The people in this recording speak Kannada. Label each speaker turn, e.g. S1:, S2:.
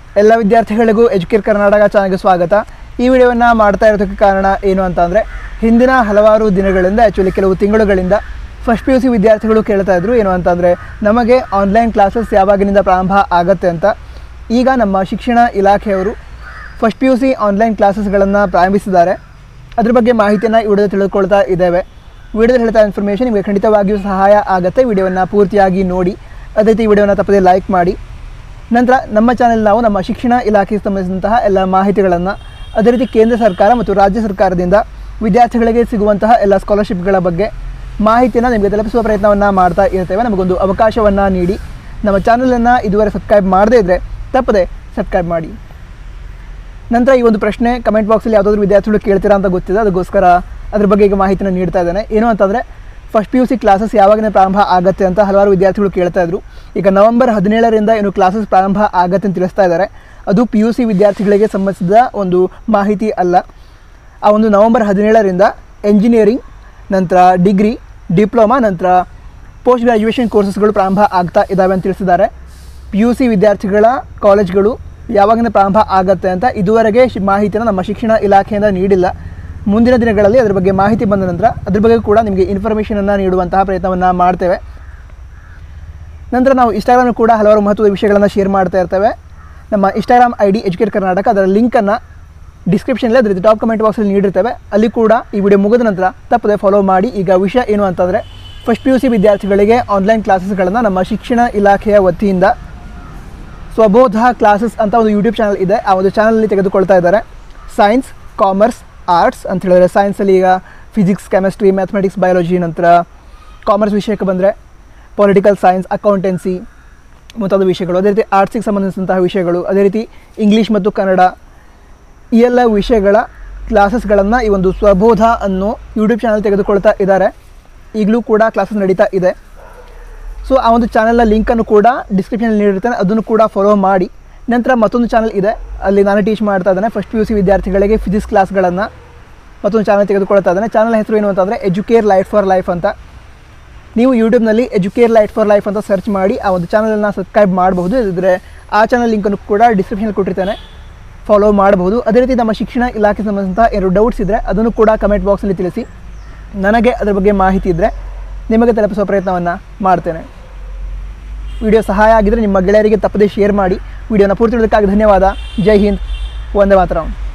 S1: ಎಲ್ಲ ವಿದ್ಯಾರ್ಥಿಗಳಿಗೂ ಎಜುಕೇರ್ ಕರ್ನಾಟಕ ಚಾನಲ್ಗೆ ಸ್ವಾಗತ. ಈ ವಿಡಿಯೋವನ್ನು ಮಾಡ್ತಾ ಇರೋದಕ್ಕೆ ಕಾರಣ ಏನು ಅಂತಂದರೆ, ಹಿಂದಿನ ಹಲವಾರು ದಿನಗಳಿಂದ ಆ್ಯಕ್ಚುಲಿ ಕೆಲವು ತಿಂಗಳುಗಳಿಂದ ಫಸ್ಟ್ PUC ವಿದ್ಯಾರ್ಥಿಗಳು ಕೇಳ್ತಾ ಇದ್ರು ಏನು ಅಂತಂದರೆ, ನಮಗೆ ಆನ್ಲೈನ್ ಕ್ಲಾಸಸ್ ಯಾವಾಗಿನಿಂದ ಪ್ರಾರಂಭ ಆಗುತ್ತೆ ಅಂತ. ಈಗ ನಮ್ಮ ಶಿಕ್ಷಣ ಇಲಾಖೆಯವರು ಫಸ್ಟ್ PUC ಆನ್ಲೈನ್ ಕ್ಲಾಸಸ್ಗಳನ್ನು ಪ್ರಾರಂಭಿಸಿದ್ದಾರೆ. ಅದ್ರ ಬಗ್ಗೆ ಮಾಹಿತಿಯನ್ನು ಈ ವಿಡಿಯೋದಲ್ಲಿ ತಿಳ್ಕೊಳ್ತಾ ಇದ್ದೇವೆ. ವಿಡಿಯೋದಲ್ಲಿ ಹೇಳ್ತಾ ಇನ್ಫಾರ್ಮೇಷನ್ ನಿಮಗೆ ಖಂಡಿತವಾಗಿಯೂ ಸಹಾಯ ಆಗುತ್ತೆ. ವಿಡಿಯೋವನ್ನು ಪೂರ್ತಿಯಾಗಿ ನೋಡಿ, ಅದೇ ರೀತಿ ವಿಡಿಯೋನ ತಪ್ಪದೇ ಲೈಕ್ ಮಾಡಿ. ನಂತರ ನಮ್ಮ ಚಾನೆಲ್ ನಾವು ನಮ್ಮ ಶಿಕ್ಷಣ ಇಲಾಖೆಗೆ ಸಂಬಂಧಿಸಿದಂತಹ ಎಲ್ಲ ಮಾಹಿತಿಗಳನ್ನು, ಅದೇ ರೀತಿ ಕೇಂದ್ರ ಸರ್ಕಾರ ಮತ್ತು ರಾಜ್ಯ ಸರ್ಕಾರದಿಂದ ವಿದ್ಯಾರ್ಥಿಗಳಿಗೆ ಸಿಗುವಂತಹ ಎಲ್ಲ ಸ್ಕಾಲರ್ಶಿಪ್ಗಳ ಬಗ್ಗೆ ಮಾಹಿತಿಯನ್ನು ನಿಮಗೆ ತಲುಪಿಸುವ ಪ್ರಯತ್ನವನ್ನು ಮಾಡ್ತಾ ಇರ್ತೇವೆ. ನಮಗೊಂದು ಅವಕಾಶವನ್ನು ನೀಡಿ. ನಮ್ಮ ಚಾನಲನ್ನು ಇದುವರೆ ಸಬ್ಸ್ಕ್ರೈಬ್ ಮಾಡದೇ ಇದ್ದರೆ ತಪ್ಪದೆ ಸಬ್ಸ್ಕ್ರೈಬ್ ಮಾಡಿ. ನಂತರ ಈ ಒಂದು ಪ್ರಶ್ನೆ ಕಮೆಂಟ್ ಬಾಕ್ಸಲ್ಲಿ ಯಾವುದಾದ್ರೂ ವಿದ್ಯಾರ್ಥಿಗಳು ಕೇಳ್ತೀರಾ ಅಂತ ಗೊತ್ತಿದೆ, ಅದಕ್ಕೋಸ್ಕರ ಅದ್ರ ಬಗ್ಗೆ ಈಗ ಮಾಹಿತಿನ ನೀಡ್ತಾ ಇದ್ದೇನೆ. ಏನು ಅಂತಂದರೆ, ಫಸ್ಟ್ PUC ಕ್ಲಾಸಸ್ ಯಾವಾಗಿನ ಪ್ರಾರಂಭ ಆಗುತ್ತೆ ಅಂತ ಹಲವಾರು ವಿದ್ಯಾರ್ಥಿಗಳು ಕೇಳ್ತಾ ಇದ್ರು. ಈಗ ನವೆಂಬರ್ 17ರಿಂದ ಏನು ಕ್ಲಾಸಸ್ ಪ್ರಾರಂಭ ಆಗುತ್ತೆ ಅಂತ ತಿಳಿಸ್ತಾ ಇದ್ದಾರೆ. ಅದು PUC ವಿದ್ಯಾರ್ಥಿಗಳಿಗೆ ಸಂಬಂಧಿಸಿದ ಒಂದು ಮಾಹಿತಿ ಅಲ್ಲ. ಆ ಒಂದು ನವೆಂಬರ್ 17ರಿಂದ ಎಂಜಿನಿಯರಿಂಗ್, ನಂತರ ಡಿಗ್ರಿ, ಡಿಪ್ಲೊಮಾ, ನಂತರ ಪೋಸ್ಟ್ ಗ್ರ್ಯಾಜುಯೇಷನ್ ಕೋರ್ಸಸ್ಗಳು ಪ್ರಾರಂಭ ಆಗ್ತಾ ಇದ್ದಾವೆ ಅಂತ ತಿಳಿಸಿದ್ದಾರೆ. PUC ವಿದ್ಯಾರ್ಥಿಗಳ ಕಾಲೇಜ್ಗಳು ಯಾವಾಗಿನ ಪ್ರಾರಂಭ ಆಗುತ್ತೆ ಅಂತ ಇದುವರೆಗೆ ಮಾಹಿತಿಯನ್ನು ನಮ್ಮ ಶಿಕ್ಷಣ ಇಲಾಖೆಯಿಂದ ನೀಡಿಲ್ಲ. ಮುಂದಿನ ದಿನಗಳಲ್ಲಿ ಅದರ ಬಗ್ಗೆ ಮಾಹಿತಿ ಬಂದ ನಂತರ ಅದ್ರ ಬಗ್ಗೆ ಕೂಡ ನಿಮಗೆ ಇನ್ಫಾರ್ಮೇಷನನ್ನು ನೀಡುವಂತಹ ಪ್ರಯತ್ನವನ್ನು ಮಾಡ್ತೇವೆ. ನಂತರ ನಾವು ಇನ್ಸ್ಟಾಗ್ರಾಮ್ ಕೂಡ ಹಲವಾರು ಮಹತ್ವದ ವಿಷಯಗಳನ್ನು ಶೇರ್ ಮಾಡ್ತಾ ಇರ್ತೇವೆ. ನಮ್ಮ ಇನ್ಸ್ಟಾಗ್ರಾಮ್ ID ಎಜುಕೇರ್ ಕರ್ನಾಟಕ, ಅದರ ಲಿಂಕನ್ನು ಡಿಸ್ಕ್ರಿಪ್ಷನಲ್ಲಿ ಅದ್ರ ಟಾಪ್ ಕಮೆಂಟ್ ಬಾಕ್ಸಲ್ಲಿ ನೀಡಿರ್ತೇವೆ. ಅಲ್ಲಿ ಕೂಡ ಈ ವಿಡಿಯೋ ಮುಗಿದ ನಂತರ ತಪ್ಪದೆ ಫಾಲೋ ಮಾಡಿ. ಈಗ ವಿಷಯ ಏನು ಅಂತಂದರೆ, ಫಸ್ಟ್ PUC ವಿದ್ಯಾರ್ಥಿಗಳಿಗೆ ಆನ್ಲೈನ್ ಕ್ಲಾಸಸ್ಗಳನ್ನು ನಮ್ಮ ಶಿಕ್ಷಣ ಇಲಾಖೆಯ ವತಿಯಿಂದ ಸ್ವಬೋಧ ಕ್ಲಾಸಸ್ ಅಂತ ಒಂದು ಯೂಟ್ಯೂಬ್ ಚಾನಲ್ ಇದೆ. ಆ ಒಂದು ಚಾನಲಲ್ಲಿ ತೆಗೆದುಕೊಳ್ತಾ ಇದ್ದಾರೆ. ಸೈನ್ಸ್, ಕಾಮರ್ಸ್, ಆರ್ಟ್ಸ್ ಅಂತ ಹೇಳಿದ್ರೆ, ಸೈನ್ಸಲ್ಲಿ ಈಗ ಫಿಸಿಕ್ಸ್, ಕೆಮಿಸ್ಟ್ರಿ, ಮ್ಯಾಥಮೆಟಿಕ್ಸ್, ಬಯಾಲಜಿ, ನಂತರ ಕಾಮರ್ಸ್ ವಿಷಯಕ್ಕೆ ಬಂದರೆ ಪೊಲಿಟಿಕಲ್ ಸೈನ್ಸ್, ಅಕೌಂಟೆನ್ಸಿ ಮುಂತಾದ ವಿಷಯಗಳು, ಅದೇ ರೀತಿ ಆರ್ಟ್ಸಿಗೆ ಸಂಬಂಧಿಸಿದಂತಹ ವಿಷಯಗಳು, ಅದೇ ರೀತಿ ಇಂಗ್ಲೀಷ್ ಮತ್ತು ಕನ್ನಡ, ಈ ಎಲ್ಲ ವಿಷಯಗಳ ಕ್ಲಾಸಸ್ಗಳನ್ನು ಈ ಒಂದು ಸ್ವಬೋಧ ಅನ್ನೋ ಯೂಟ್ಯೂಬ್ ಚಾನಲ್ ತೆಗೆದುಕೊಳ್ತಾ ಇದ್ದಾರೆ. ಈಗಲೂ ಕೂಡ ಕ್ಲಾಸಸ್ ನಡೀತಾ ಇದೆ. ಸೊ ಆ ಒಂದು ಚಾನಲ್ನ ಲಿಂಕನ್ನು ಕೂಡ ಡಿಸ್ಕ್ರಿಪ್ಷನಲ್ಲಿ ನೀಡಿರ್ತಾನೆ, ಅದನ್ನು ಕೂಡ ಫಾಲೋ ಮಾಡಿ. ನಂತರ ಮತ್ತೊಂದು ಚಾನಲ್ ಇದೆ, ಅಲ್ಲಿ ನಾನು ಟೀಚ್ ಮಾಡ್ತಾ ಇದ್ದೇನೆ ಫಸ್ಟ್ PUC ವಿದ್ಯಾರ್ಥಿಗಳಿಗೆ ಫಿಸಿಕ್ಸ್ ಕ್ಲಾಸ್ಗಳನ್ನು. ಮತ್ತೊಂದು ಚಾನಲ್ ತೆಗೆದುಕೊಳ್ತಾ ಇದ್ದೇನೆ. ಚಾನಲ್ ಹೆಸರು ಏನು ಅಂತಂದರೆ ಎಜುಕೇರ್ ಲೈಟ್ ಫಾರ್ ಲೈಫ್ ಅಂತ. ನೀವು ಯೂಟ್ಯೂಬ್ನಲ್ಲಿ ಎಜುಕೇರ್ ಲೈಟ್ ಫಾರ್ ಲೈಫ್ ಅಂತ ಸರ್ಚ್ ಮಾಡಿ ಆ ಒಂದು ಚಾನಲನ್ನು ಸಬ್ಸ್ಕ್ರೈಬ್ ಮಾಡಬಹುದು. ಇದ್ದರೆ ಆ ಚಾನಲ್ ಲಿಂಕನ್ನು ಕೂಡ ಡಿಸ್ಕ್ರಿಪ್ಷನಲ್ಲಿ ಕೊಟ್ಟಿರ್ತೇನೆ, ಫಾಲೋ ಮಾಡಬಹುದು. ಅದೇ ರೀತಿ ನಮ್ಮ ಶಿಕ್ಷಣ ಇಲಾಖೆ ಸಂಬಂಧಿಸಿದಂಥ ಏನಾದರೂ ಡೌಟ್ಸ್ ಇದ್ದರೆ ಅದನ್ನು ಕೂಡ ಕಮೆಂಟ್ ಬಾಕ್ಸಲ್ಲಿ ತಿಳಿಸಿ. ನನಗೆ ಅದರ ಬಗ್ಗೆ ಮಾಹಿತಿ ಇದ್ದರೆ ನಿಮಗೆ ತಲುಪಿಸುವ ಪ್ರಯತ್ನವನ್ನು ಮಾಡ್ತೇನೆ. ವಿಡಿಯೋ ಸಹಾಯ ಆಗಿದ್ದರೆ ನಿಮ್ಮ ಗೆಳೆಯರಿಗೆ ತಪ್ಪದೇ ಶೇರ್ ಮಾಡಿ. ವಿಡಿಯೋನ ಪೂರ್ತಿ ನೋಡೋದಕ್ಕಾಗಿ ಧನ್ಯವಾದ. ಜೈ ಹಿಂದ್, ವಂದೇ ಮಾತರಂ.